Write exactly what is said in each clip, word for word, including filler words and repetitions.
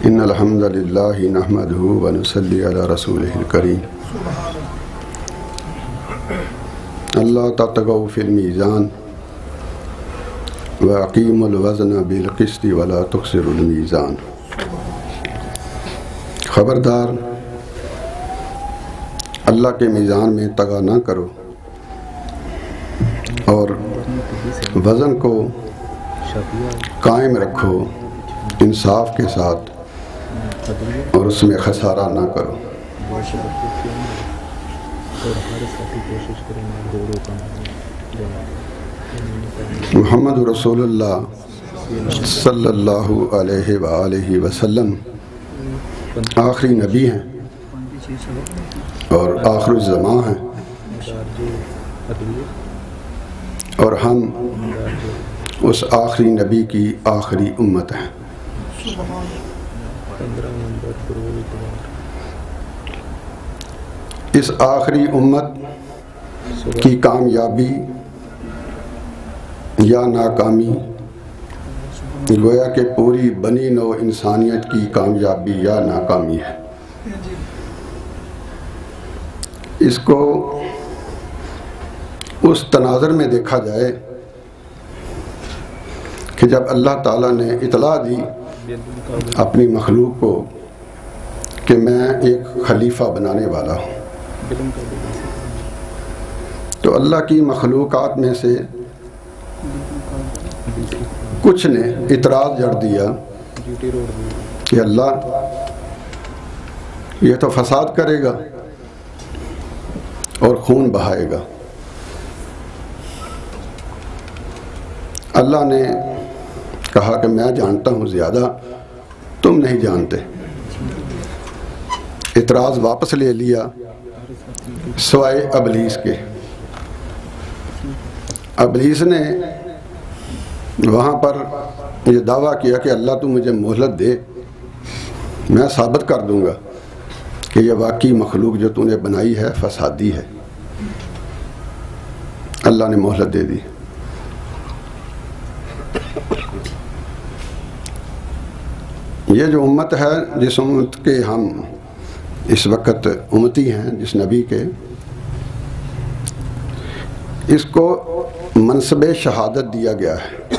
ان الحمد للہ نحمدہ ونصلی علی رسولہ الکریم اللہ تطغوا فی المیزان واقیموا الوزن بالقسط ولا تخسروا المیزان۔ خبردار اللہ کے میزان میں تگا نہ کرو اور وزن کو قائم رکھو انصاف کے ساتھ اور اس میں خسارہ نہ کرو۔ محمد رسول اللہ صلی اللہ علیہ وآلہ وسلم آخری نبی ہیں اور آخر الزمان ہیں، اور ہم اس آخری نبی کی آخری امت ہیں۔ اس آخری امت کی کامیابی یا ناکامی گویا کہ پوری بنی نوع انسانیت کی کامیابی یا ناکامی ہے۔ اس کو اس تناظر میں دیکھا جائے کہ جب اللہ تعالیٰ نے اطلاع دی اپنی مخلوق کو کہ میں ایک خلیفہ بنانے والا ہوں، تو اللہ کی مخلوقات میں سے کچھ نے اعتراض جڑ دیا کہ اللہ یہ تو فساد کرے گا اور خون بہائے گا۔ اللہ نے کہا کہ میں جانتا ہوں زیادہ، تم نہیں جانتے۔ اعتراض واپس لے لیا سوائے ابلیس کے۔ ابلیس نے وہاں پر یہ دعویٰ کیا کہ اللہ تو مجھے مہلت دے، میں ثابت کر دوں گا کہ یہ واقعی مخلوق جو تو نے بنائی ہے فسادی ہے۔ اللہ نے مہلت دے دی۔ یہ جو امت ہے، جس امت کے ہم اس وقت امتی ہیں، جس نبی کے، اس کو منصب شہادت دیا گیا ہے،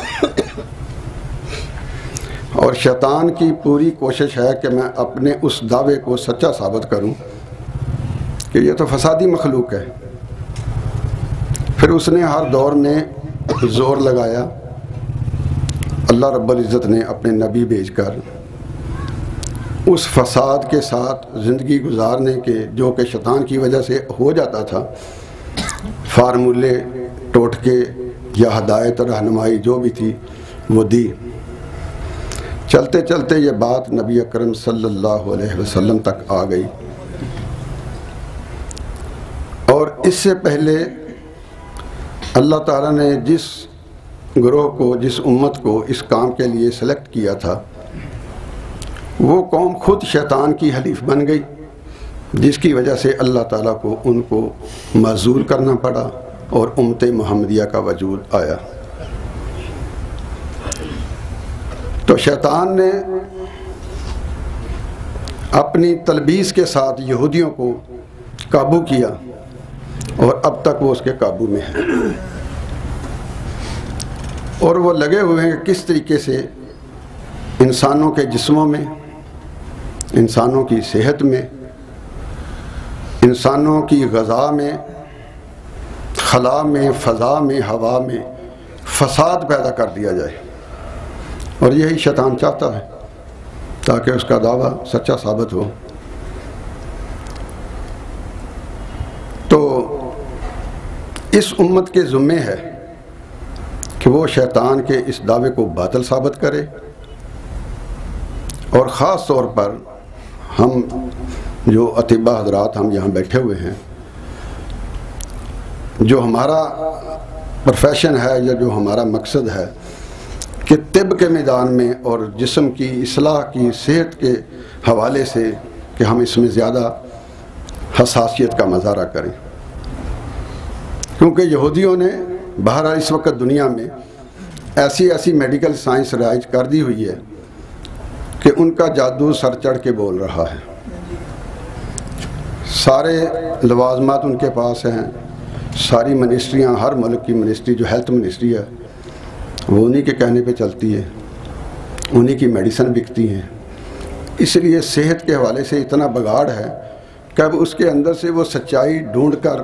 اور شیطان کی پوری کوشش ہے کہ میں اپنے اس دعوے کو سچا ثابت کروں کہ یہ تو فسادی مخلوق ہے۔ پھر اس نے ہر دور میں زور لگایا، اللہ رب العزت نے اپنے نبی بھیج کر اس فساد کے ساتھ زندگی گزارنے کے جو کہ شیطان کی وجہ سے ہو جاتا تھا، فارمولے ٹوٹکے یا ہدایت رہنمائی جو بھی تھی وہ دی۔ چلتے چلتے یہ بات نبی اکرم صلی اللہ علیہ وسلم تک آ گئی، اور اس سے پہلے اللہ تعالیٰ نے جس گروہ کو، جس امت کو اس کام کے لیے سلیکٹ کیا تھا، وہ قوم خود شیطان کی حلیف بن گئی، جس کی وجہ سے اللہ تعالیٰ کو ان کو معزول کرنا پڑا اور امت محمدیہ کا وجود آیا۔ تو شیطان نے اپنی تلبیس کے ساتھ یہودیوں کو قابو کیا، اور اب تک وہ اس کے قابو میں ہے، اور وہ لگے ہوئے ہیں کس طریقے سے انسانوں کے جسموں میں، انسانوں کی صحت میں، انسانوں کی غذا میں، خلا میں، فضا میں، ہوا میں فساد پیدا کر دیا جائے، اور یہی شیطان چاہتا ہے تاکہ اس کا دعویٰ سچا ثابت ہو۔ تو اس امت کے ذمے ہے کہ وہ شیطان کے اس دعوے کو باطل ثابت کرے، اور خاص طور پر ہم جو اطباء حضرات ہم یہاں بیٹھے ہوئے ہیں، جو ہمارا پروفیشن ہے یا جو ہمارا مقصد ہے کہ طب کے میدان میں اور جسم کی اصلاح کی، صحت کے حوالے سے کہ ہم اس میں زیادہ حساسیت کا مظاہرہ کریں، کیونکہ یہودیوں نے بہرحال اس وقت دنیا میں ایسی ایسی میڈیکل سائنس رائج کر دی ہوئی ہے کہ ان کا جادو سر چڑھ کے بول رہا ہے، سارے لوازمات ان کے پاس ہیں، ساری منسٹریاں، ہر ملک کی منسٹری جو ہیلتھ منسٹری ہے وہ انہی کے کہنے پہ چلتی ہے، انہی کی میڈیسن بکتی ہیں۔ اس لیے صحت کے حوالے سے اتنا بگاڑ ہے کہ اب اس کے اندر سے وہ سچائی ڈھونڈ کر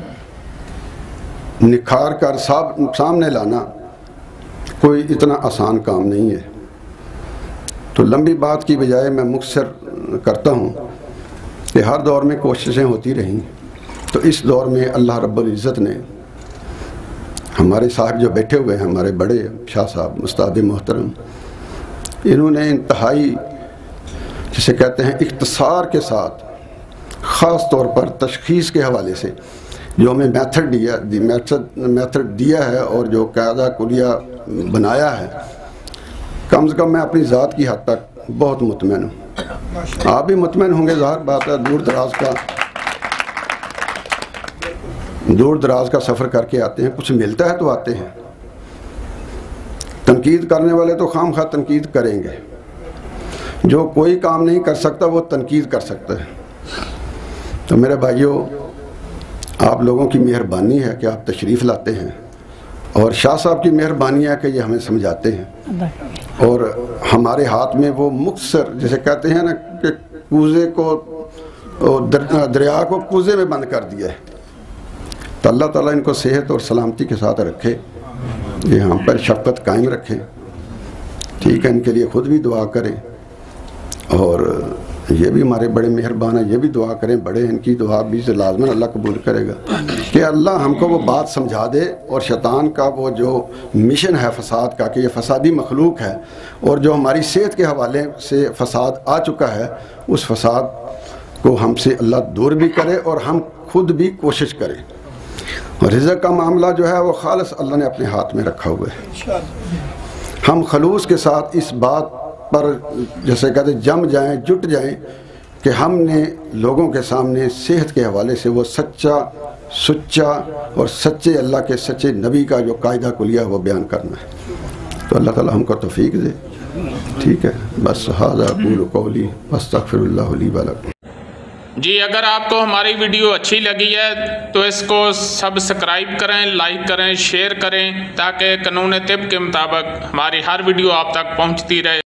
نکھار کر سامنے لانا کوئی اتنا آسان کام نہیں ہے۔ تو لمبی بات کی بجائے میں مختصر کرتا ہوں کہ ہر دور میں کوششیں ہوتی رہیں، تو اس دور میں اللہ رب العزت نے ہمارے صاحب جو بیٹھے ہوئے ہیں، ہمارے بڑے شاہ صاحب استاد محترم، انہوں نے انتہائی جسے کہتے ہیں اختصار کے ساتھ خاص طور پر تشخیص کے حوالے سے جو ہمیں میتھڈ دیا میتھڈ دیا ہے اور جو قاعدہ کلیہ بنایا ہے، کم از کم میں اپنی ذات کی حد تک بہت مطمئن ہوں۔ آپ بھی مطمئن ہوں گے، ظاہر بات ہے، دور دراز کا دور دراز کا سفر کر کے آتے ہیں، کچھ ملتا ہے تو آتے ہیں۔ تنقید کرنے والے تو خام خواہ تنقید کریں گے، جو کوئی کام نہیں کر سکتا وہ تنقید کر سکتا ہے۔ تو میرے بھائیوں، آپ لوگوں کی مہربانی ہے کہ آپ تشریف لاتے ہیں، اور شاہ صاحب کی مہربانی ہے کہ یہ ہمیں سمجھاتے ہیں، اور ہمارے ہاتھ میں وہ مختصر جیسے کہتے ہیں نا کہ کوزے کو دریا کو کوزے میں بند کر دیا ہے۔ تو اللہ تعالیٰ ان کو صحت اور سلامتی کے ساتھ رکھے، یہ ہم پر شفقت قائم رکھیں، ٹھیک ہے، ان کے لیے خود بھی دعا کریں، اور یہ بھی ہمارے بڑے مہربان ہیں، یہ بھی دعا کریں، بڑے ان کی دعا بھی لازماً اللہ قبول کرے گا کہ اللہ ہم کو وہ بات سمجھا دے، اور شیطان کا وہ جو مشن ہے فساد کا کہ یہ فسادی مخلوق ہے، اور جو ہماری صحت کے حوالے سے فساد آ چکا ہے، اس فساد کو ہم سے اللہ دور بھی کرے اور ہم خود بھی کوشش کریں۔ اور رزق کا معاملہ جو ہے وہ خالص اللہ نے اپنے ہاتھ میں رکھا ہوا ہے، ہم خلوص کے ساتھ اس بات پر جیسے کہتے جم جائیں، جٹ جائیں کہ ہم نے لوگوں کے سامنے صحت کے حوالے سے وہ سچا سچا اور سچے اللہ کے سچے نبی کا جو قاعدہ کلیہ وہ بیان کرنا ہے۔ تو اللہ تعالی ہم کو توفیق دے، ٹھیک ہے، بس ھذا اقول قولی واستغفر اللہ لی ولکم۔ جی اگر آپ کو ہماری ویڈیو اچھی لگی ہے تو اس کو سبسکرائب کریں، لائک کریں، شیئر کریں، تاکہ قانون طب کے مطابق ہماری ہر ویڈیو آپ تک پہنچتی رہے۔